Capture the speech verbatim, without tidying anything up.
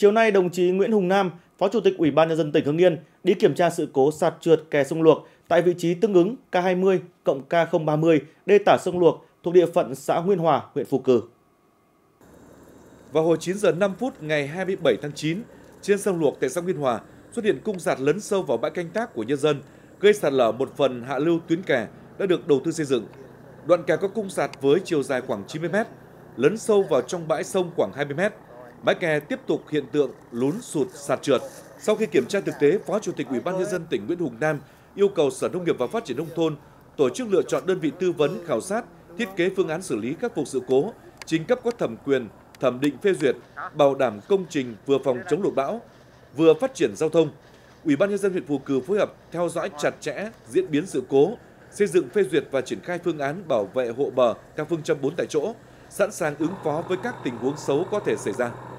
Chiều nay, đồng chí Nguyễn Hùng Nam, Phó Chủ tịch Ủy ban Nhân dân tỉnh Hưng Yên đi kiểm tra sự cố sạt trượt kè sông Luộc tại vị trí tương ứng K hai mươi cộng K không ba mươi đê tả sông Luộc thuộc địa phận xã Nguyên Hòa, huyện Phù Cử. Vào hồi chín giờ năm phút ngày hai mươi bảy tháng chín, trên sông Luộc tại xã Nguyên Hòa xuất hiện cung sạt lấn sâu vào bãi canh tác của nhân dân, gây sạt lở một phần hạ lưu tuyến kè đã được đầu tư xây dựng. Đoạn kè có cung sạt với chiều dài khoảng chín mươi mét, lấn sâu vào trong bãi sông khoảng hai mươi mét. Bãi kè tiếp tục hiện tượng lún sụt sạt trượt. Sau khi kiểm tra thực tế, Phó Chủ tịch Ủy ban Nhân dân tỉnh Nguyễn Hùng Nam yêu cầu Sở Nông nghiệp và Phát triển nông thôn tổ chức lựa chọn đơn vị tư vấn khảo sát, thiết kế phương án xử lý khắc phục sự cố, trình cấp có thẩm quyền thẩm định phê duyệt, bảo đảm công trình vừa phòng chống lụt bão, vừa phát triển giao thông. Ủy ban Nhân dân huyện Phù Cử phối hợp theo dõi chặt chẽ diễn biến sự cố, xây dựng phê duyệt và triển khai phương án bảo vệ hộ bờ theo phương châm bốn tại chỗ, sẵn sàng ứng phó với các tình huống xấu có thể xảy ra.